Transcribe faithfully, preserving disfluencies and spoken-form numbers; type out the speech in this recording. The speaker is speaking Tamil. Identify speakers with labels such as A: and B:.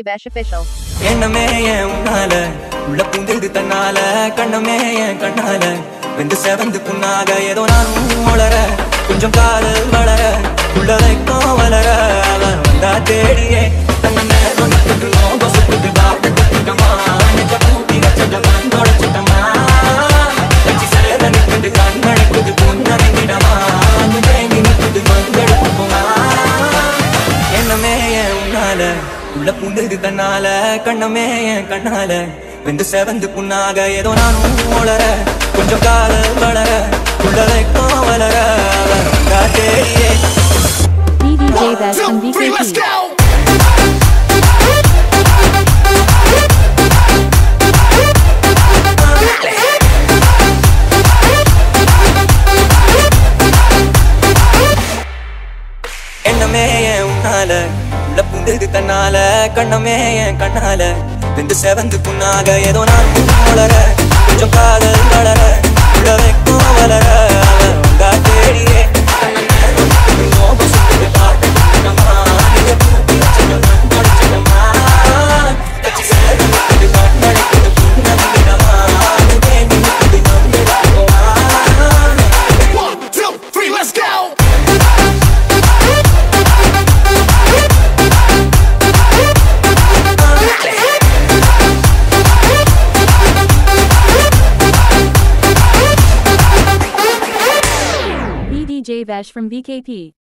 A: Vesh official.
B: என்னமே ஏன் உன்னால உள்ள புந்தது தன்னால கண்ணமே ஏன் கண்ணால வெந்து செவந்து புண்ணாக ஏதோ நானும் வளர கொஞ்சம் காதல் வளர உள்ள வைக்கும் வளர அவன் வந்தா தேடியே தன்னை கொண்டு நோம்ப சுட்டு பாட்டு கட்டுக்கமா நெஞ்ச பூட்டி வச்சத மண்ணோட சுட்டமா கட்சி சேர நிற்குது கண்மணிக்குது புன்னறிந்திடமா அந்த தேங்கி நிற்குது மஞ்செடுக்குமா என்னமே ஏன் உன்னால உள்ள புந்தது தன்னால கண்ணமே ஏன் கண்ணால வெந்து செவந்து புண்ணாக ஏதோ நானும் வளர கொஞ்சம் காதல் வளர உள்ள வைக்கும் வளர அவன் வந்தா தேடியே
A: Vdj Vesh from V K P.
B: என்னமே ஏன் உன்னால உள்ள புந்தது தன்னால கண்ணமே ஏன் கண்ணால வெந்து செவந்து புண்ணாக ஏதோ நானும் வளர கொஞ்சம் காதல் வளர உள்ள வைக்கும் வளர அவன் வந்தா தேடியே
A: Vdj Vesh from V K P.